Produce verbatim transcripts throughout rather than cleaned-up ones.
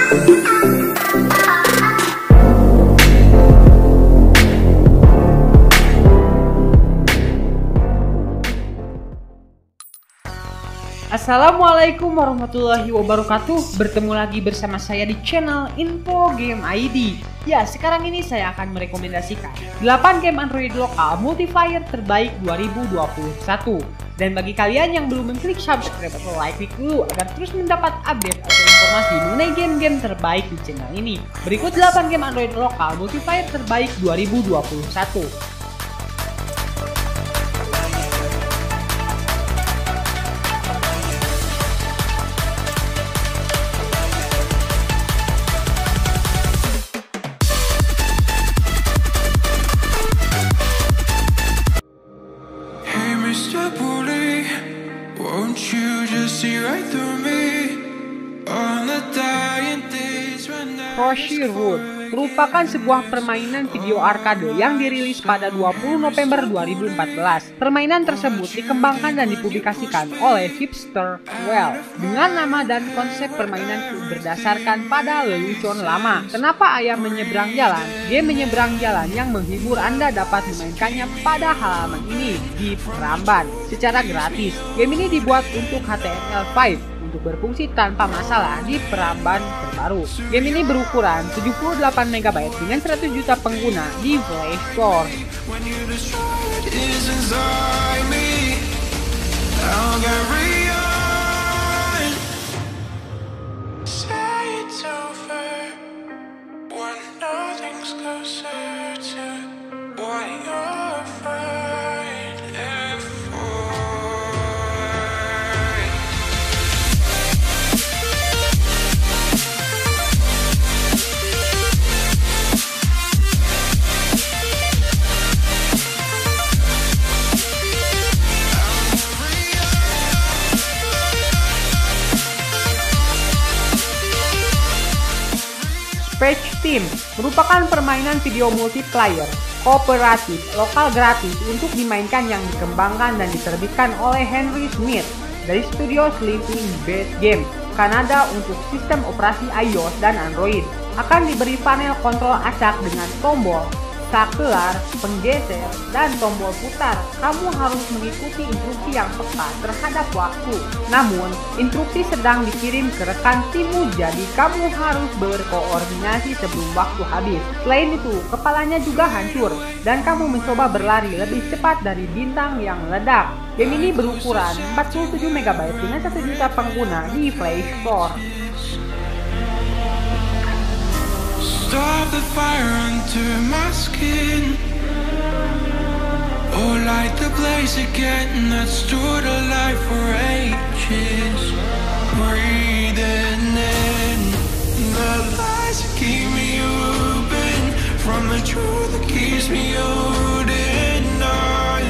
Assalamualaikum warahmatullahi wabarakatuh. Bertemu lagi bersama saya di channel Info Game I D. Ya, sekarang ini saya akan merekomendasikan delapan game Android lokal multiplayer terbaik dua ribu dua puluh satu. Dan bagi kalian yang belum mengklik subscribe atau like, klik dulu agar terus mendapat update atau informasi mengenai game-game terbaik di channel ini. Berikut delapan game Android lokal multiplayer terbaik dua ribu dua puluh satu. Mister Bully, won't you just see right through me on the dying days when I Crossy Road merupakan sebuah permainan video arcade yang dirilis pada dua puluh November dua ribu empat belas. Permainan tersebut dikembangkan dan dipublikasikan oleh Hipster Well dengan nama dan konsep permainan berdasarkan pada lelucon lama. Kenapa ayam menyeberang jalan? Game menyeberang jalan yang menghibur Anda dapat memainkannya pada halaman ini di Peramban secara gratis. Game ini dibuat untuk H T M L lima untuk berfungsi tanpa masalah di Peramban terbaru. Game ini berukuran tujuh puluh delapan megabyte dengan seratus juta pengguna di Play Store. Patch Team merupakan permainan video multiplayer kooperatif lokal gratis untuk dimainkan yang dikembangkan dan diterbitkan oleh Henry Smith dari studio Sleeping Beast Games Kanada untuk sistem operasi iOS dan Android. Akan diberi panel kontrol acak dengan tombol saklar, penggeser, dan tombol putar. Kamu harus mengikuti instruksi yang peka terhadap waktu. Namun, instruksi sedang dikirim ke rekan timmu, jadi kamu harus berkoordinasi sebelum waktu habis. Selain itu, kepalanya juga hancur, dan kamu mencoba berlari lebih cepat dari bintang yang meledak. Game ini berukuran empat puluh tujuh megabyte dengan satu juta pengguna di Play Store. Stop the fire under my skin, or light the blaze again that stood alive for ages. Breathing in the lies that keep me open from the truth that keeps me holding on,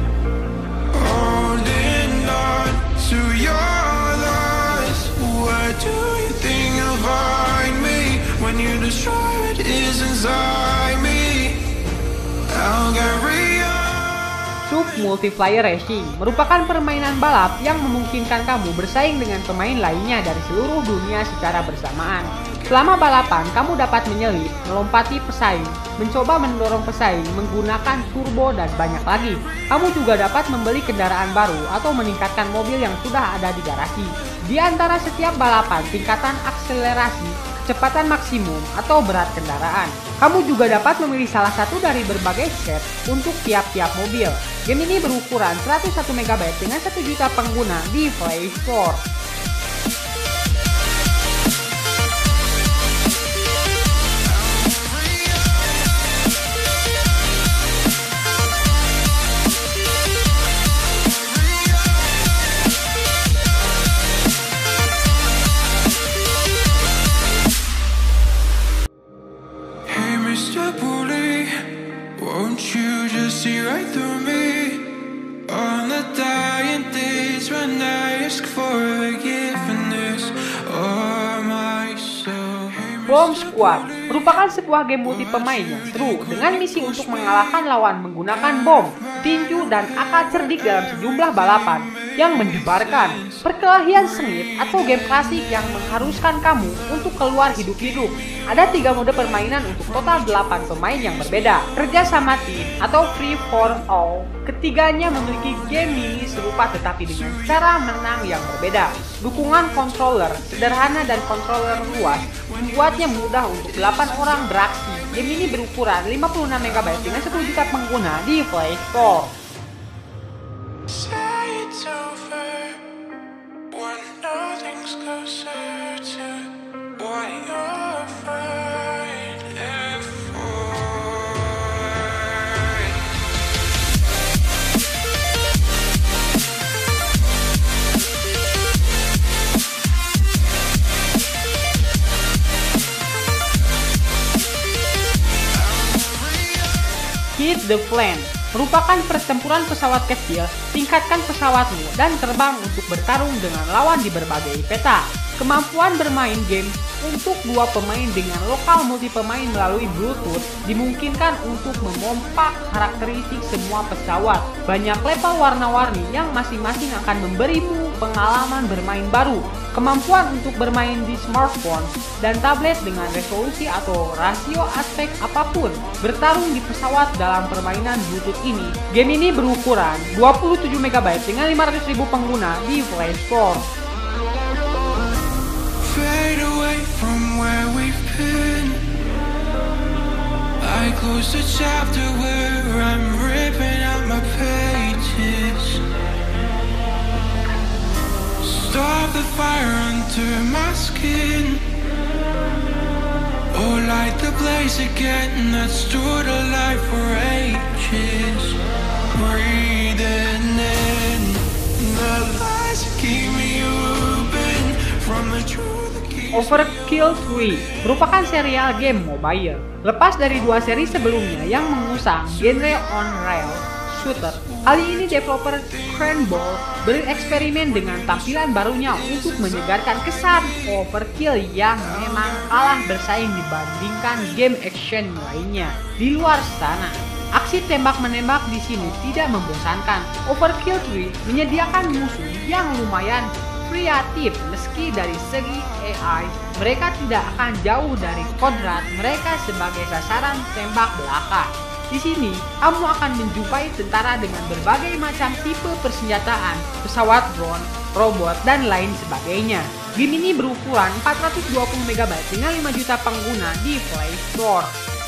holding on to your lies. Where do you think you'll find me when you destroy what is inside me? I'll carry on. Sub Multiplayer Racing merupakan permainan balap yang memungkinkan kamu bersaing dengan pemain lainnya dari seluruh dunia secara bersamaan. Selama balapan, kamu dapat menyelip, melompati pesaing, mencoba mendorong pesaing menggunakan turbo, dan banyak lagi. Kamu juga dapat membeli kendaraan baru atau meningkatkan mobil yang sudah ada di garasi. Di antara setiap balapan, tingkatan akselerasi, kecepatan maksimum, atau berat kendaraan. Kamu juga dapat memilih salah satu dari berbagai set untuk tiap-tiap mobil. Game ini berukuran seratus satu megabyte dengan satu juta pengguna di Play Store. Mister Bully, won't you just see right through me on the dying days when I ask for forgiveness of myself? Bomb Squad merupakan sebuah game multi pemain yang seru dengan misi untuk mengalahkan lawan menggunakan bom, tinju, dan akal cerdik dalam sejumlah balapan. yang mendebarkan, perkelahian sengit atau game klasik yang mengharuskan kamu untuk keluar hidup-hidup. Ada tiga mode permainan untuk total delapan pemain yang berbeda, kerja sama tim atau free for all. Ketiganya memiliki game mini serupa tetapi dengan cara menang yang berbeda. Dukungan controller sederhana dan controller luas membuatnya mudah untuk delapan orang beraksi. Game ini berukuran lima puluh enam megabyte dengan sepuluh juta pengguna di Play Store. Say it's over when nothing's closer to what you're fighting for. Hit the Flame merupakan pertempuran pesawat kecil. Tingkatkan pesawatmu dan terbang untuk bertarung dengan lawan di berbagai peta. Kemampuan bermain game untuk dua pemain dengan lokal multi pemain melalui Bluetooth dimungkinkan untuk memompak karakteristik semua pesawat. Banyak level warna-warni yang masing-masing akan memberimu pengalaman bermain baru. Kemampuan untuk bermain di smartphone dan tablet dengan resolusi atau rasio aspek apapun. Bertarung di pesawat dalam permainan Bluetooth ini. Game ini berukuran dua puluh tujuh megabyte dengan lima ratus ribu pengguna di Play Store. Fade away from where we've been. I close the chapter where I'm ripping out my pages. Stop the fire under my skin. Oh, light the blaze again that stood alive for ages. Breathing in the lies that keep me open from the truth. Overkill tiga merupakan serial game mobile. Lepas dari dua seri sebelumnya yang mengusang genre on-rail shooter, kali ini developer Cranball bereksperimen dengan tampilan barunya untuk menyegarkan kesan Overkill yang memang kalah bersaing dibandingkan game action lainnya di luar sana. Aksi tembak-menembak di sini tidak membosankan. Overkill tiga menyediakan musuh yang lumayan kreatif. Meski dari segi A I, mereka tidak akan jauh dari kodrat mereka sebagai sasaran tembak belaka. Di sini, kamu akan menjumpai tentara dengan berbagai macam tipe persenjataan, pesawat drone, robot, dan lain sebagainya. Game ini berukuran empat ratus dua puluh megabyte dengan lima juta pengguna di Play Store.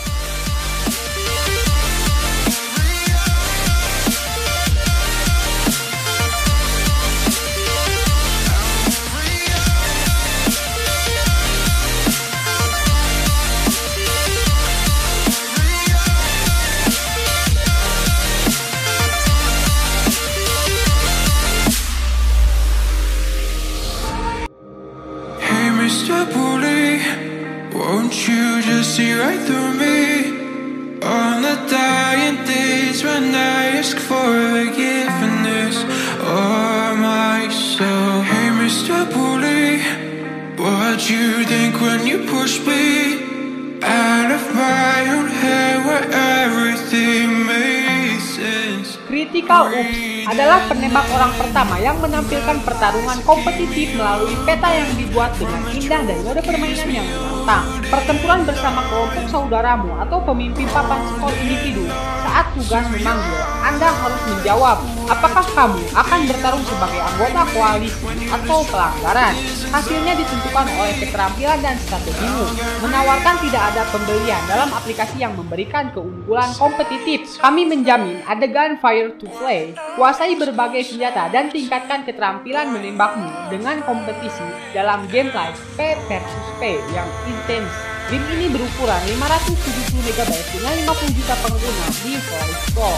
Mister Bully, won't you just see right through me? On the dying days when I ask for forgiveness of myself. Hey Mister Bully, what you think when you push me out of my own head where everything makes sense? Critical Ops adalah penembak orang pertama yang menampilkan pertarungan kompetitif melalui peta yang dibuat dengan indah dan mode permainan yang menantang. Pertempuran bersama kelompok saudaramu atau pemimpin papan skor individu. Saat tugas memanggil, Anda harus menjawab apakah kamu akan bertarung sebagai anggota koalisi atau pelanggaran. Hasilnya ditentukan oleh keterampilan dan strategimu. Menawarkan tidak ada pembelian dalam aplikasi yang memberikan keunggulan kompetitif. Kami menjamin adegan Fire to Play. Kuasai berbagai senjata dan tingkatkan keterampilan menembakmu dengan kompetisi dalam gameplay P versus P yang intens. Game ini berukuran lima ratus tujuh puluh megabyte dengan lima puluh juta pengguna di Play Store.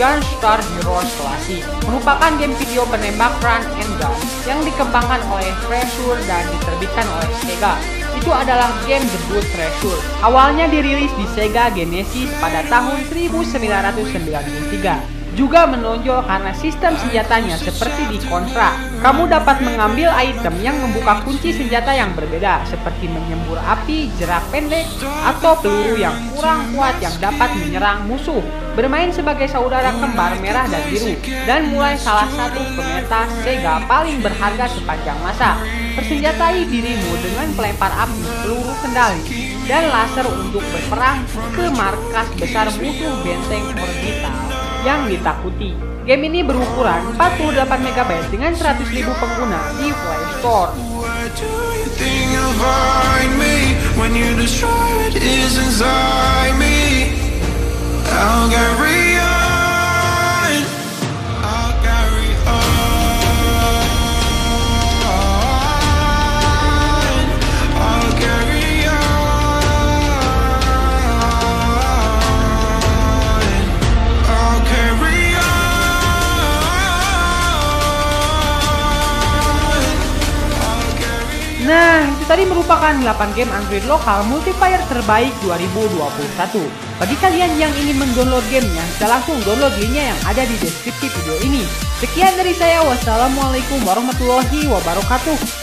Gunstar Heroes Classic merupakan game video penembak run and gun yang dikembangkan oleh Treasure dan diterbitkan oleh Sega. Itu adalah game debut Treasure. Awalnya dirilis di Sega Genesis pada tahun seribu sembilan ratus sembilan puluh tiga. Juga menonjol karena sistem senjatanya seperti di Contra. Kamu dapat mengambil item yang membuka kunci senjata yang berbeda, seperti menyembur api, jerak pendek, atau peluru yang kurang kuat yang dapat menyerang musuh. Bermain sebagai saudara kembar merah dan biru, dan mulai salah satu pemeta Sega paling berharga sepanjang masa. Persenjatai dirimu dengan pelempar api, peluru kendali, dan laser untuk berperang ke markas besar musuh benteng orbital yang ditakuti. Game ini berukuran empat puluh delapan megabyte dengan seratus ribu pengguna di Play Store. Nah, itu tadi merupakan delapan game Android lokal multiplayer terbaik dua ribu dua puluh satu. Bagi kalian yang ingin mendownload gamenya, bisa langsung download linknya yang ada di deskripsi video ini. Sekian dari saya, wassalamualaikum warahmatullahi wabarakatuh.